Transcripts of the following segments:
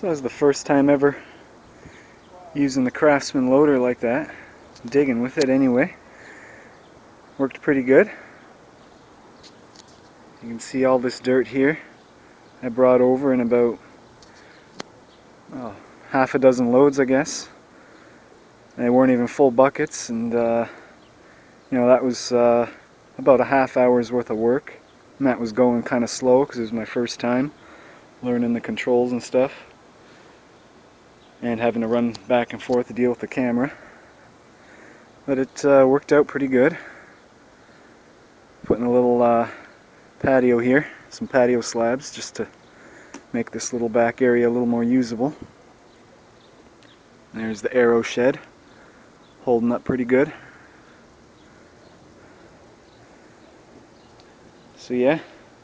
So that was the first time ever using the Craftsman loader like that. Digging with it anyway. Worked pretty good. You can see all this dirt here I brought over in about half a dozen loads, I guess. They weren't even full buckets, and you know, that was about a half hour's worth of work. And that was going kind of slow because it was my first time learning the controls and stuff, and having to run back and forth to deal with the camera. But it worked out pretty good. Putting a little patio here, some patio slabs, just to make this little back area a little more usable. There's the arrow shed, holding up pretty good. So yeah,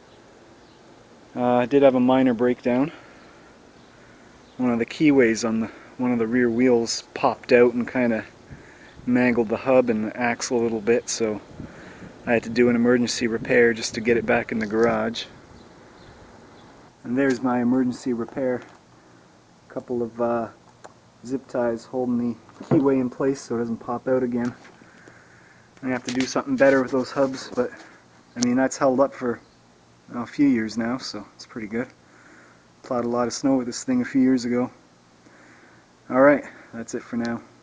I did have a minor breakdown. One of the keyways on one of the rear wheels popped out and kind of mangled the hub and the axle a little bit, so I had to do an emergency repair just to get it back in the garage. And there's my emergency repair. A couple of zip ties holding the keyway in place so it doesn't pop out again. I'm gonna have to do something better with those hubs, but I mean, that's held up for a few years now, so it's pretty good. Plowed a lot of snow with this thing a few years ago. Alright, that's it for now.